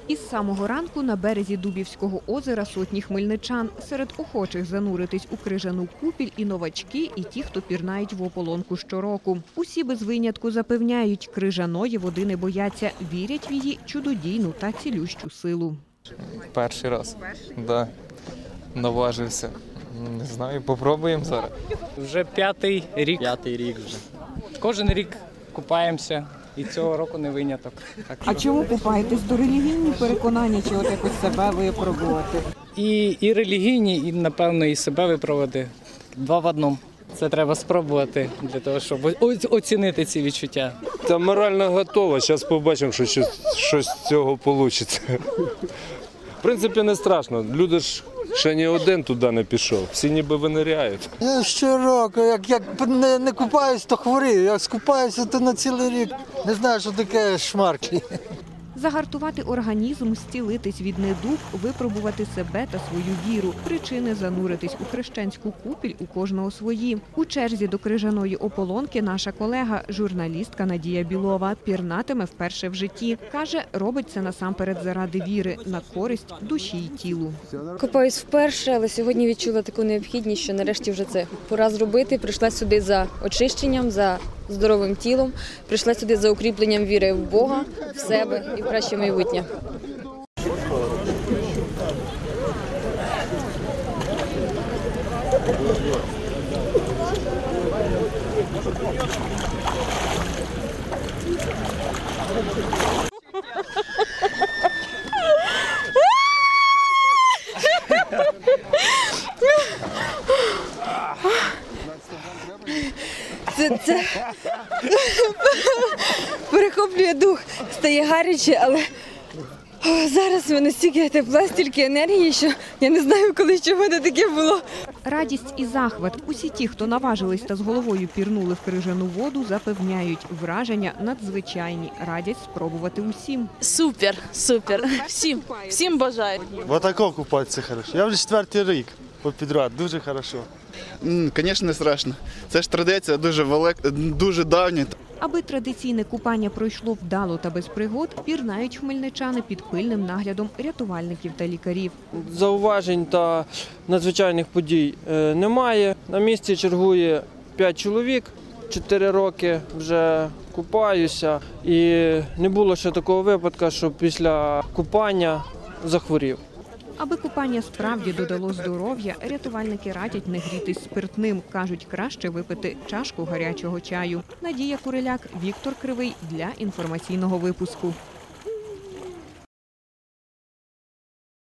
Із самого ранку на березі Дубівського озера сотні хмельничан. Серед охочих зануритись у крижану купіль і новачки, і ті, хто пірнають в ополонку щороку. Усі без винятку запевняють, крижаної води не бояться, вірять в її чудодійну та цілющу силу. Перший раз. Да. Наважився. Не знаю, попробуємо зараз. Вже п'ятий рік. П'ятий рік вже. Кожен рік купаємося. І цього року не виняток. А чому купаєтесь? То релігійні переконання, чи от якось себе випробувати? І релігійні, і, напевно, і себе випробувати. Два в одному. Це треба спробувати для того, щоб оцінити ці відчуття. Та морально готова, зараз побачимо, що щось з цього вийде. В принципі, не страшно, люди ж ще ні один туди не пішов, всі ніби виниряють. Я щороку, як не купаюсь, то хворію, як скупаюся, то на цілий рік не знаю, що таке шмарклі. Загартувати організм, зцілитись від недуг, випробувати себе та свою віру. Причини зануритись у хрещенську купіль у кожного свої. У черзі до крижаної ополонки наша колега, журналістка Надія Білова, пірнатиме вперше в житті. Каже, робить це насамперед заради віри, на користь душі й тілу. Купаюсь вперше, але сьогодні відчула таку необхідність, що нарешті вже це пора зробити. Прийшла сюди за очищенням, за здоровим тілом, прийшла сюди за укріпленням віри в Бога, в себе і в краще майбутнє. Це перехоплює дух, стає гаряче, але зараз в мене стільки тепла, стільки енергії, що я не знаю, коли ще в мене таке було. Радість і захват. Усі ті, хто наважились та з головою пірнули в крижану воду, запевняють, враження надзвичайні. Радять спробувати усім. Супер, супер. Всім бажаю. В отако купатися хорошо. Я вже 4-й рік підряд, дуже хорошо. Звісно, не страшно. Це ж традиція дуже давня. Аби традиційне купання пройшло вдало та без пригод, пірнають хмельничани під пильним наглядом рятувальників та лікарів. Зауважень та надзвичайних подій немає. На місці чергує 5 чоловік, 4 роки вже купаюся. І не було ще такого випадку, що після купання захворів. Аби купання справді додало здоров'я, рятувальники радять не грітись спиртним. Кажуть, краще випити чашку гарячого чаю. Надія Куриляк, Віктор Кривий для інформаційного випуску.